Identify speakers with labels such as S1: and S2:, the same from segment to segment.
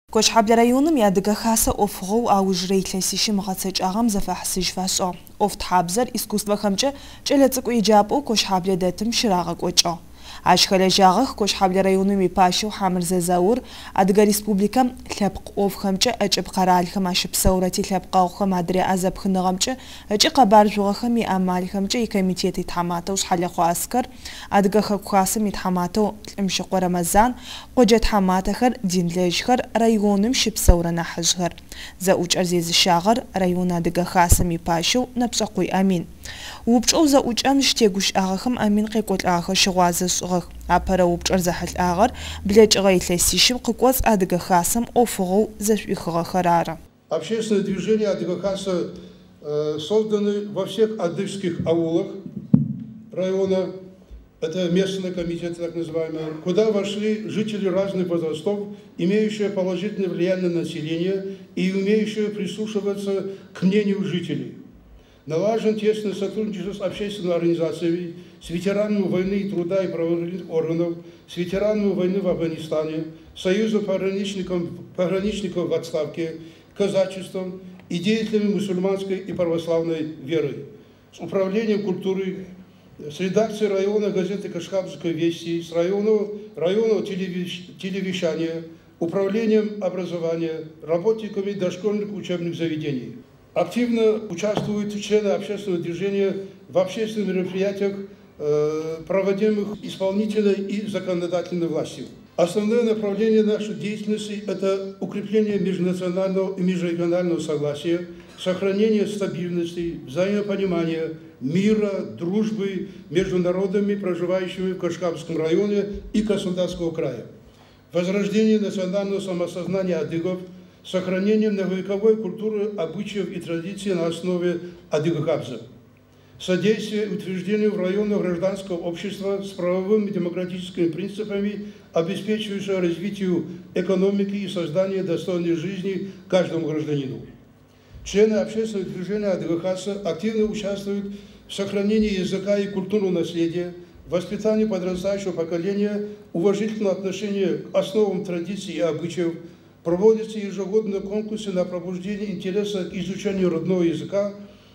S1: Кошхабле районом ядыга хаса офгоу аужрейлэсиши мгъэцэкӏагъэм зэфэхьсыж фашӏыгъ. Офтхьабзэр искусствэхэмкӏэ кӏэлэцӏыкӏу еджапӏэу Кошхабле дэтым щырагъэкӏокӏыгъ. Ащ хэлэжьагъэх Кошхабле районом ипащэу Хамырзэ Заур Адыгэ Республикэм лъэпкъ ӏофхэмкӏэ ӏэкӏыб къэралхэм ащыпсэурэти лъэпкъэгъухэм адрэ зэпхыныгъэмкӏэ ыкӏи къэбаржъугъэхэм иӏамалхэмкӏэ икомитет итхьаматэу Шъхьалэхъо Аскэр, Адыгэ хэку хасэм итхьаматэу Лӏымщыкъо Рэмэзан, къоджэ тхьаматэхэр, динлэжьхэр районым щыпсэурэ нахьыжъхэр. Зэӏукӏэр зезыщагъэр район Адыгэ хасэм ипащэу Нэпшъэкъуй Амин. Упчӏэу зэӏукӏэм щтегущыӏагъэхэм Амин къекӏолӏагъэ щыгъуазэ шӏыгъэх. Апэрэ упчӏэр зэхьылӏагъэр блэкӏыгъэ илъэсищым къыкӏоцӏ Адыгэ хасэм ӏофыгъэу зэшӏуихыгъэхэр ары.
S2: Общественное движение Адыгэ хаса созданы во всех адыгских аулах района. Это местный комитет, так называемый, куда вошли жители разных возрастов, имеющие положительное влияние на население и умеющие прислушиваться к мнению жителей. Налажен тесное сотрудничество с общественными организациями, с ветеранами войны и труда и правоохранительных органов, с ветеранами войны в Афганистане, Союзом пограничников в отставке, казачеством и деятелями мусульманской и православной веры, с управлением культуры, с редакцией района газеты «Кашхабская вести», с районного телевещания, управлением образования, работниками дошкольных учебных заведений. Активно участвуют члены общественного движения в общественных мероприятиях, проводимых исполнительной и законодательной властью. Основное направление нашей деятельности – это укрепление межнационального и межрегионального согласия, сохранение стабильности, взаимопонимания, мира, дружбы между народами, проживающими в Кашхабском районе и Краснодарского края, возрождение национального самосознания адыгов, сохранение многовековой культуры, обычаев и традиций на основе адыгахабза, содействие утверждению в районах гражданского общества с правовыми и демократическими принципами, обеспечивающего развитию экономики и создание достойной жизни каждому гражданину. Члены общественного движения Адыгэ хаса активно участвуют в сохранении языка и культурного наследия, воспитании подрастающего поколения, уважительного отношения к основам традиций и обычаев, проводятся ежегодные конкурсы на пробуждение интереса к изучению родного языка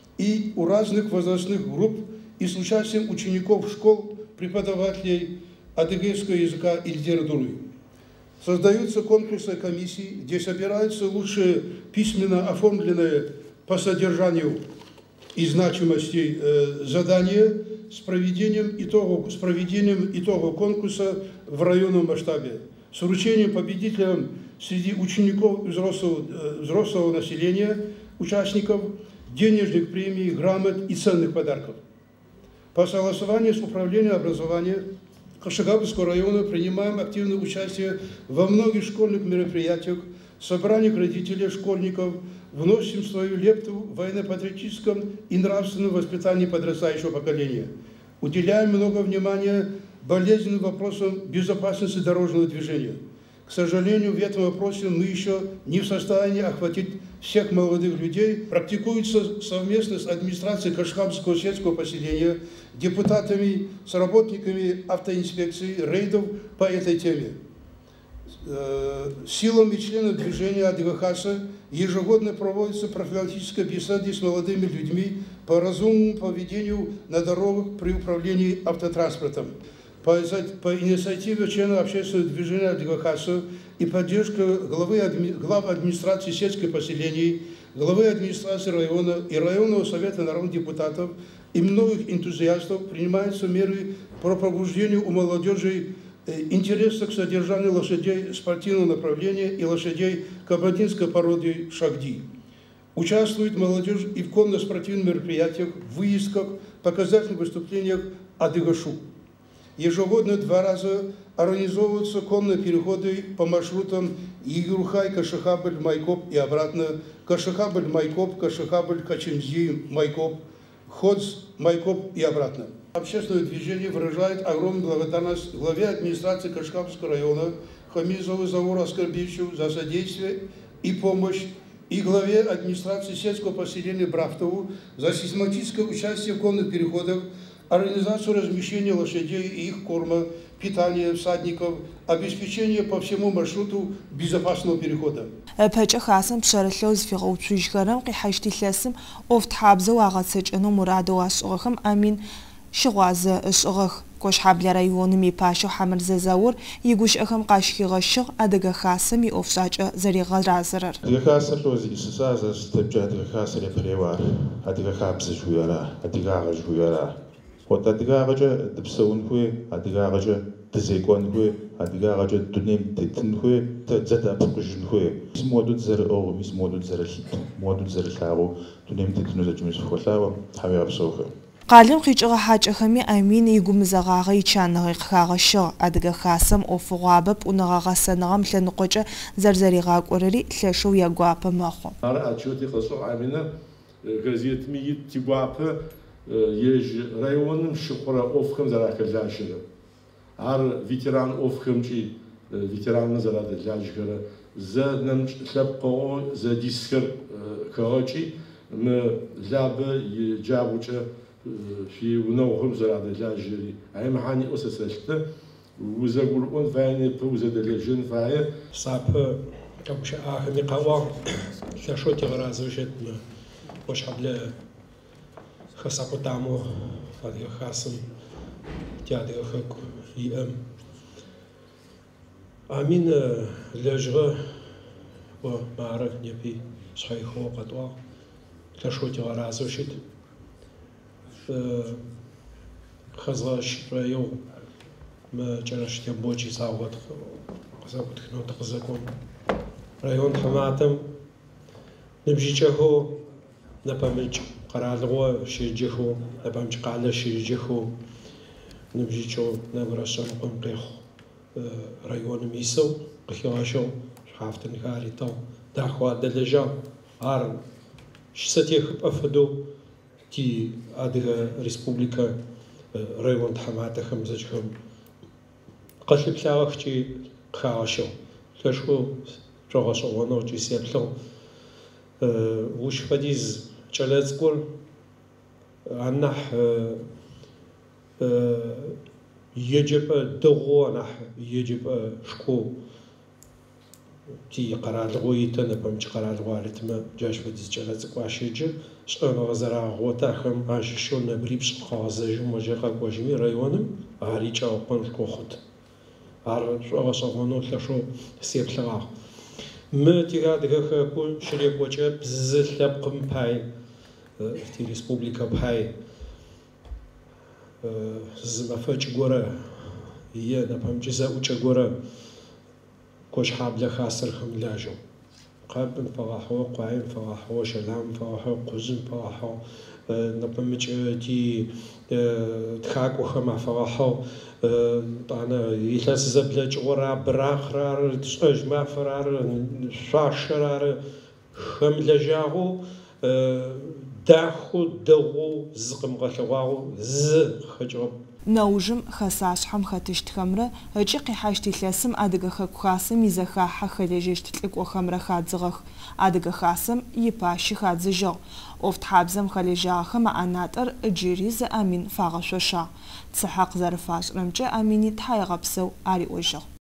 S2: и у разных возрастных групп и с участием учеников школ, преподавателей адыгейского языка и литературы. Создаются конкурсы комиссии, где собираются лучшие письменно оформленные по содержанию и значимости задания с проведением итогов конкурса в районном масштабе, с вручением победителям среди учеников и взрослого населения, участников, денежных премий, грамот и ценных подарков. По согласованию с управлением образования Кашхабского района принимаем активное участие во многих школьных мероприятиях, собраниях родителей школьников, вносим свою лепту в военно-патриотическом и нравственном воспитании подрастающего поколения. Уделяем много внимания болезненным вопросам безопасности дорожного движения. К сожалению, в этом вопросе мы еще не в состоянии охватить всех молодых людей. Практикуется совместно с администрацией Кашхабского сельского поселения, депутатами, с работниками автоинспекции, рейдов по этой теме. Силами членов движения Адыгэ хаса ежегодно проводятся профилактические беседы с молодыми людьми по разумному поведению на дорогах при управлении автотранспортом. По инициативе членов общественного движения Адыгэ хаса и поддержка глав администрации сельских поселений, главы администрации района и районного совета народных депутатов и многих энтузиастов принимаются меры по пробуждению у молодежи интереса к содержанию лошадей спортивного направления и лошадей кабардинской породы шагди. Участвует молодежь и в конно-спортивных мероприятиях, выездках, показательных выступлениях Адыгэшу. Ежегодно 2 раза организовываются конные переходы по маршрутам Игрухай, Кашхабль, Майкоп и обратно, Кашхабль, Майкоп, Кашхабль, Качимзи, Майкоп, Ходз, Майкоп и обратно. Общественное движение выражает огромную благодарность главе администрации Кашхабского района Хамирзову Зауру Аскарбевичу за содействие и помощь, и главе администрации сельского поселения Брафтову за систематическое участие в конных переходах, организацию размещения лошадей и их корма, питания всадников, обеспечение по всему маршруту безопасного перехода.
S1: Пэкӏэ хасэм пшэрылъэу зыфигъэуцужьхэрэм къихьэщти лъэсым ӏофтхьабзэу агъэцэкӏэнэу мурадэу ашӏыгъэхэм Амин щыгъуазэ ышӏыгъэх. Кошъхьаблэ районым ипащэу Хьамырзэ Заур игушӏэхэм къащхигъэщыгъ адыгэ хасэм иӏофшӏакӏэ зэригъэразэрэр.
S3: Адыгэ хасэр зыӏисыса зэстыпкӏэ адыгэ хасэр епреуар, адыгэ хабзэ жуяра, адыгагъэ жуяра. Вот адыгагъэкӏэ дыпсэун хуей, адыгагъэкӏэ дызекӏуэн хуей, адыгагъэкӏэ дунейм тетын хуей, зэдэӏэпыкъужын хуей. Мис модэу дызэрыӏыгъыу, мис модэу дызэрылъыту, модэу дызэрылъагъэу дунейм тетыну зэкӏэми сыхуэлъауэ Тхьэм япсэухэ.
S1: Къалэм къикӏыгъэ хьакӏэхэми Амин игумызэгъагъэ ичаныгъэ къыхагъэщыгъ. Адыгэ хасэм ӏофыгъуабэ пӏуныгъэ гъэсэныгъэм лъэныкъокӏэ зэрзэригъакӏорэри лъэшэу ягуапэ мэхъу.
S4: Ар отчёти къэсӏо Аминэ газетми ит тигуапэ ежь районым шыхъурэ ӏофхэм зэрахэлажьэрэ. Ар ветеран ӏофхэмкӏи ветеранмэ зэрадэлажьэрэ. Зэ нэмыкӏ лъэпкъыгъо зэ дисхэр хэгъэкӏи мы лабэ иджагъукӏэ في ونوهم زرادة لاجري أي محاني أساسلته وزقولون فايني بوزدلجن فاي
S5: صعب كمش آخر قوا لشوتي غرازوجت وش حبل خسقو تامو هذه خاصم تيادي خك يم أمين لجرة ومعرف نبي صحيح هو قطوا لشوتي غرازوجت خزاش ريو ما جرش تبوجي زاوت خنو تقزكم ريون حماتم نبجيجهو نبامج قرالغو شيجهو نبامج قاله شيجهو نبجيجو نبرشن قنقيخ ريون ميسو قياشو حافتن غاريتو داخوا دلجا ار شتيخ افدو تي أدغ ريسبوبليكا ريون تحماتة خمسة قتل بلاغ تي خاشو تشو جواشو ونو تي سيبلو وش فديز جلزقول عنح يجب دغو عنح يجب شكو تي قرار لغويتنا بمش قرار لغوارتما جاش فديز جلزق واشيجب شأن غزرا غوتاخم عاششون نبريبش خازجم وجاقا قوجمي رايونم عاريجا وقنش كوخد عار شو غنو تلاشو سيبلغا ما تيغا دغا كون شريك وجه بزلب قم باي في ريسبوبليكا باي زما فاج غورا هي نفهم جزا وجه غورا كوش حابله خاسر خملاجو قابن فراحو قايم فراحو شلام فراحو قزم فراحو نبمج تي تخاكو خما فراحو أنا يلاس زبلج ورا براخرار تشج ما فرار شاشرار خملجاغو داخو دغو زقم غلواغو ز خجرب
S1: نوجم خساشحم خاتشتخمرة هجي قيحاشتي لاسم أدغا خاصم يزخاحا خليجيشت تلقو خمرة خادزغخ أدغا خاصم يباشي خادزجو أوفت حابزم خليجاخ مع ناتر جيريز أمين فاغشوشا تسحق زرفاش رمجة أميني تحاي غبسو آري وجو